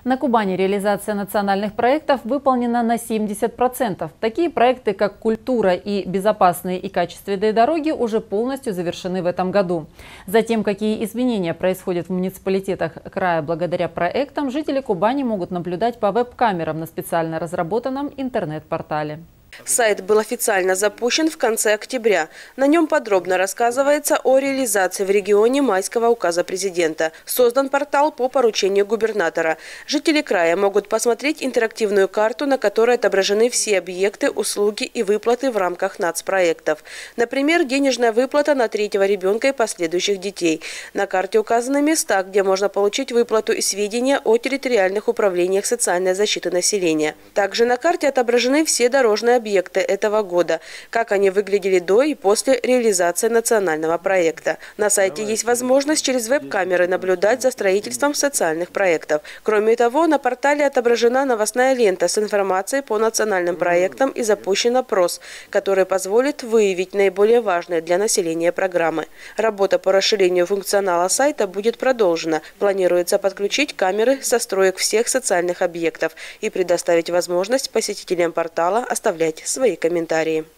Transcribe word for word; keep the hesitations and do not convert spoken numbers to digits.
На Кубани реализация национальных проектов выполнена на семьдесят процентов. Такие проекты, как культура и безопасные и качественные дороги, уже полностью завершены в этом году. Затем, какие изменения происходят в муниципалитетах края благодаря проектам, жители Кубани могут наблюдать по веб-камерам на специально разработанном интернет-портале. Сайт был официально запущен в конце октября. На нем подробно рассказывается о реализации в регионе майского указа президента. Создан портал по поручению губернатора. Жители края могут посмотреть интерактивную карту, на которой отображены все объекты, услуги и выплаты в рамках нацпроектов. Например, денежная выплата на третьего ребенка и последующих детей. На карте указаны места, где можно получить выплату и сведения о территориальных управлениях социальной защиты населения. Также на карте отображены все дорожные объекты объекты этого года, как они выглядели до и после реализации национального проекта. На сайте есть возможность через веб-камеры наблюдать за строительством социальных проектов. Кроме того, на портале отображена новостная лента с информацией по национальным проектам и запущен опрос, который позволит выявить наиболее важные для населения программы. Работа по расширению функционала сайта будет продолжена. Планируется подключить камеры со строек всех социальных объектов и предоставить возможность посетителям портала оставлять свои комментарии.